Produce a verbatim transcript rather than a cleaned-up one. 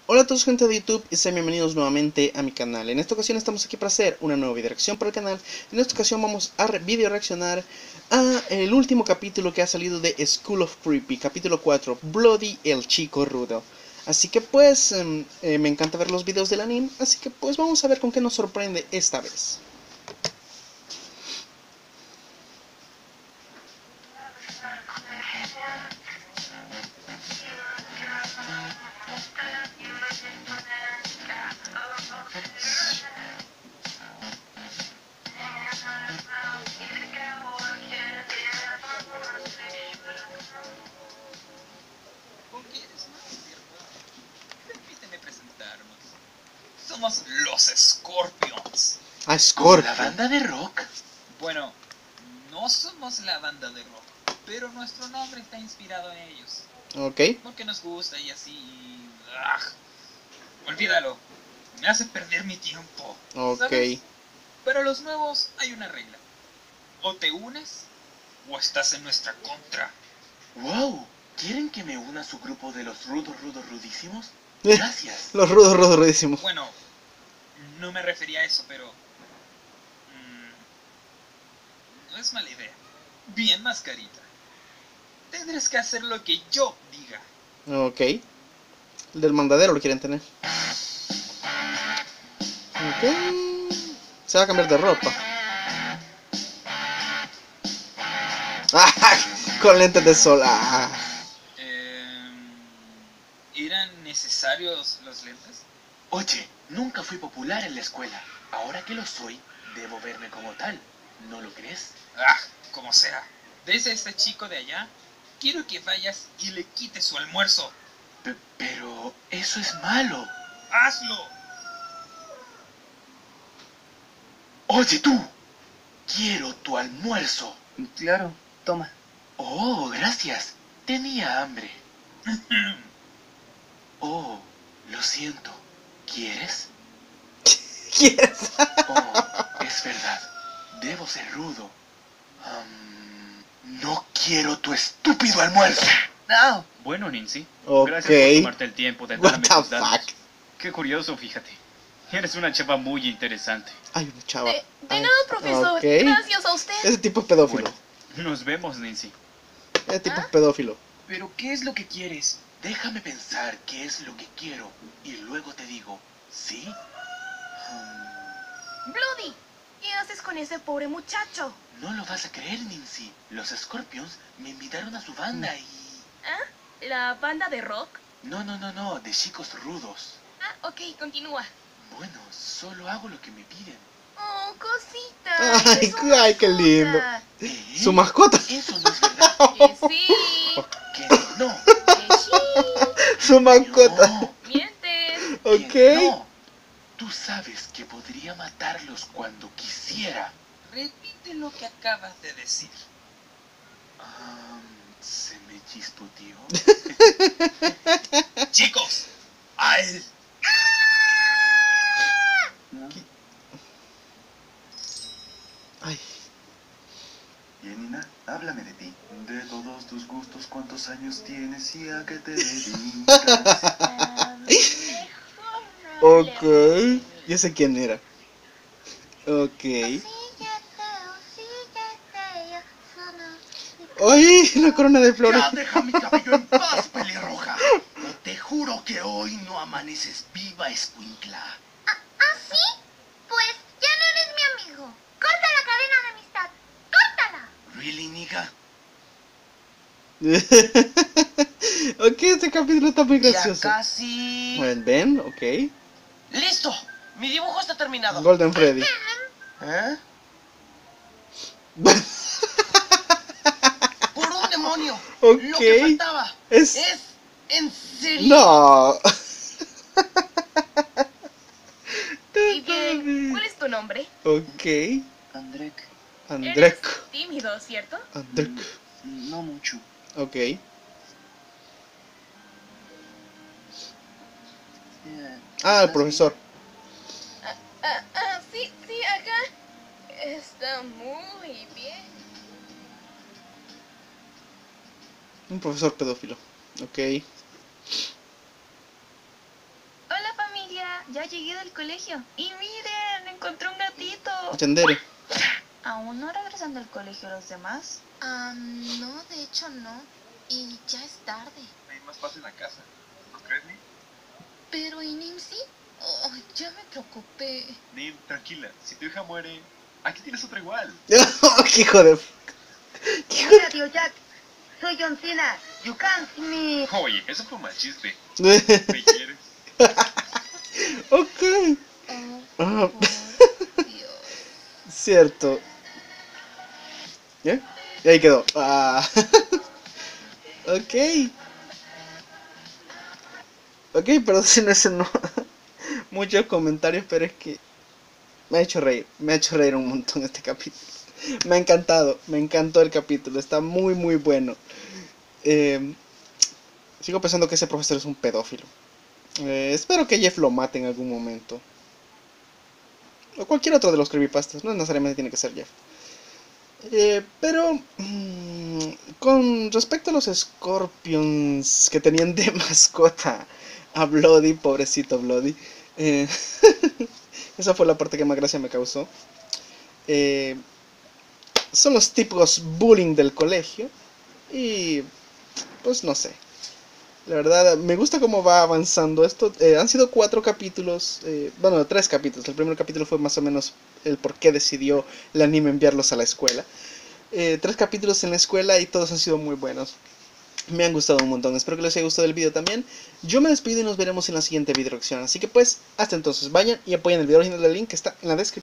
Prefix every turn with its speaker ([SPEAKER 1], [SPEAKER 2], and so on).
[SPEAKER 1] Hola a todos, gente de YouTube, y sean bienvenidos nuevamente a mi canal. En esta ocasión estamos aquí para hacer una nueva video reacción para el canal. En esta ocasión vamos a re video reaccionar a el último capítulo que ha salido de School of Creepy, capítulo cuatro, Bloody el chico rudo. Así que pues, eh, eh, me encanta ver los videos del anime, así que pues vamos a ver con qué nos sorprende esta vez.
[SPEAKER 2] ¿Con qué eres más, cierto? Permíteme presentarnos. Somos los Scorpions.
[SPEAKER 1] Ah,
[SPEAKER 3] ¿Como
[SPEAKER 1] Scorpio.
[SPEAKER 3] la banda de rock?
[SPEAKER 2] Bueno, no somos la banda de rock, pero nuestro nombre está inspirado en ellos.
[SPEAKER 1] Ok.
[SPEAKER 2] Porque nos gusta y así... y- ¡ah! Olvídalo. Me hace perder mi tiempo.
[SPEAKER 1] Ok.
[SPEAKER 2] ¿Sabes? Para los nuevos hay una regla. O te unes, o estás en nuestra contra.
[SPEAKER 3] ¡Wow! ¿Quieren que me una a su grupo de los rudos, rudos, rudísimos?
[SPEAKER 1] Eh,
[SPEAKER 3] Gracias.
[SPEAKER 1] Los rudos, rudos, rudísimos.
[SPEAKER 2] Bueno, no me refería a eso, pero... mm, no es mala idea. Bien, mascarita. Tendrás que hacer lo que yo diga.
[SPEAKER 1] Ok. El del mandadero lo quieren tener. Ok. Se va a cambiar de ropa. ¡Ah! Con lentes de sol. ¡Ah!
[SPEAKER 2] Eh, ¿Eran necesarios los lentes?
[SPEAKER 3] Oye, nunca fui popular en la escuela. Ahora que lo soy, debo verme como tal. ¿No lo crees?
[SPEAKER 2] Ah, como sea. ¿Ves a este chico de allá? Quiero que vayas y le quites su almuerzo.
[SPEAKER 3] P- pero eso es malo.
[SPEAKER 2] ¡Hazlo!
[SPEAKER 3] Oye tú, quiero tu almuerzo.
[SPEAKER 4] Claro, toma.
[SPEAKER 3] Oh, gracias. Tenía hambre. Oh, lo siento. ¿Quieres?
[SPEAKER 1] ¿Quieres?
[SPEAKER 3] Oh, es verdad. Debo ser rudo. Am, no quiero tu estúpido almuerzo.
[SPEAKER 4] No.
[SPEAKER 5] Bueno, Nancy,
[SPEAKER 1] Ok.
[SPEAKER 5] gracias por tomarte el tiempo de
[SPEAKER 1] What
[SPEAKER 5] darme
[SPEAKER 1] the
[SPEAKER 5] tus datos.
[SPEAKER 1] fuck?
[SPEAKER 5] Qué curioso, fíjate. Eres una chava muy interesante.
[SPEAKER 1] Ay, una chava.
[SPEAKER 6] De, de
[SPEAKER 1] Ay,
[SPEAKER 6] nada, profesor.
[SPEAKER 1] ok.
[SPEAKER 6] Gracias a usted.
[SPEAKER 1] Ese tipo es pedófilo.
[SPEAKER 5] Bueno, nos vemos, Nancy.
[SPEAKER 1] Ese tipo es pedófilo.
[SPEAKER 4] ¿Pero qué es lo que quieres?
[SPEAKER 3] Déjame pensar qué es lo que quiero y luego te digo, ¿sí? Hmm,
[SPEAKER 6] Bloody, ¿qué haces con ese pobre muchacho?
[SPEAKER 3] no lo vas a creer, Nancy. Los Scorpions me invitaron a su banda y...
[SPEAKER 6] ¿Ah? ¿La banda de rock?
[SPEAKER 3] No, no, no, no, de chicos rudos.
[SPEAKER 6] Ah, ok, continúa.
[SPEAKER 3] Bueno, solo hago lo que me piden.
[SPEAKER 6] Oh, cosita.
[SPEAKER 1] Ay,
[SPEAKER 6] eres su
[SPEAKER 1] ay, qué
[SPEAKER 6] mascota.
[SPEAKER 1] lindo.
[SPEAKER 3] ¿Eh?
[SPEAKER 1] Su mascota.
[SPEAKER 3] Eso no es verdad.
[SPEAKER 6] Que sí.
[SPEAKER 3] Que no.
[SPEAKER 6] Que sí.
[SPEAKER 1] Su mascota.
[SPEAKER 3] No.
[SPEAKER 6] Mientes.
[SPEAKER 1] Ok.
[SPEAKER 3] Que no. Tú sabes que podría matarlos cuando quisiera.
[SPEAKER 2] Repite lo que acabas de decir.
[SPEAKER 3] Ah, se me chispoteó.
[SPEAKER 2] Chicos, a él.
[SPEAKER 1] Ay.
[SPEAKER 7] Yenina, háblame de ti. De todos tus gustos, ¿cuántos años tienes y a qué te dedicas?
[SPEAKER 6] Ah, mejor no
[SPEAKER 1] Ok.
[SPEAKER 6] hablemos.
[SPEAKER 1] Ya sé quién era. Ok. ¡Ay! La corona de flores.
[SPEAKER 7] Ya deja mi cabello en paz, pelirroja. O te juro que hoy no amaneces viva, escuincla.
[SPEAKER 8] ¿Ah, sí? Pues ya no eres mi amigo. Corta la cadena de amistad. ¡Córtala!
[SPEAKER 7] ¿Really, nigga?
[SPEAKER 1] Ok, este capítulo está muy
[SPEAKER 4] Ya
[SPEAKER 1] gracioso.
[SPEAKER 4] casi.
[SPEAKER 1] Bueno, ven, ok.
[SPEAKER 4] ¡Listo! Mi dibujo está terminado.
[SPEAKER 1] Golden Freddy.
[SPEAKER 4] ¿Eh? ¡Por un demonio!
[SPEAKER 1] Ok.
[SPEAKER 4] Lo que faltaba.
[SPEAKER 1] Es...
[SPEAKER 4] Es en serio.
[SPEAKER 1] No.
[SPEAKER 6] Y bien, ¿cuál es tu nombre?
[SPEAKER 1] Ok.
[SPEAKER 4] Andrek,
[SPEAKER 6] Eres
[SPEAKER 1] Andrek.
[SPEAKER 6] tímido, ¿cierto?
[SPEAKER 1] Andrek.
[SPEAKER 4] no mucho.
[SPEAKER 1] Ok.
[SPEAKER 4] Eh,
[SPEAKER 1] Ah, el
[SPEAKER 4] ¿estás
[SPEAKER 1] profesor.
[SPEAKER 6] Ah, ah, ah, sí, sí, acá. Está muy bien.
[SPEAKER 1] Un profesor pedófilo. Ok.
[SPEAKER 9] ya llegué del colegio. Y miren, encontré un gatito.
[SPEAKER 1] Yandere.
[SPEAKER 9] ¿Aún no regresan del colegio los demás?
[SPEAKER 6] Ah, no, de hecho no. Y ya es tarde.
[SPEAKER 3] Hay más paz en la casa. ¿No crees, Nim?
[SPEAKER 6] Pero, ¿y Nimsi? Oh, ya me preocupé.
[SPEAKER 3] Nim, tranquila. Si tu hija muere, aquí tienes otra igual.
[SPEAKER 1] ¡Qué hijo de... qué hijo
[SPEAKER 4] Mira, tío Jack, soy John Cena. You can't see me.
[SPEAKER 3] Oye, eso fue un mal chiste.
[SPEAKER 1] de...
[SPEAKER 3] ¿Me quieres?
[SPEAKER 1] Ok.
[SPEAKER 6] Oh,
[SPEAKER 1] Ah,
[SPEAKER 6] por Dios.
[SPEAKER 1] cierto. ¿Ya? Y ahí quedó. Ah. Ok. Ok, perdón si no es no. Muchos comentarios, pero es que me ha hecho reír. Me ha hecho reír un montón este capítulo. Me ha encantado. Me encantó el capítulo. Está muy, muy bueno. Eh, sigo pensando que ese profesor es un pedófilo. Eh, espero que Jeff lo mate en algún momento. O cualquier otro de los creepypastas. No necesariamente tiene que ser Jeff. Eh, pero mmm, con respecto a los Scorpions que tenían de mascota a Bloody, pobrecito Bloody, eh, esa fue la parte que más gracia me causó. Eh, son los típicos bullying del colegio y pues no sé. La verdad, me gusta cómo va avanzando esto. Eh, han sido cuatro capítulos, eh, bueno, tres capítulos. El primer capítulo fue más o menos el por qué decidió el anime enviarlos a la escuela. Eh, tres capítulos en la escuela y todos han sido muy buenos. Me han gustado un montón. Espero que les haya gustado el video también. Yo me despido y nos veremos en la siguiente video reacción. Así que pues, hasta entonces, vayan y apoyen el video original del link que está en la descripción.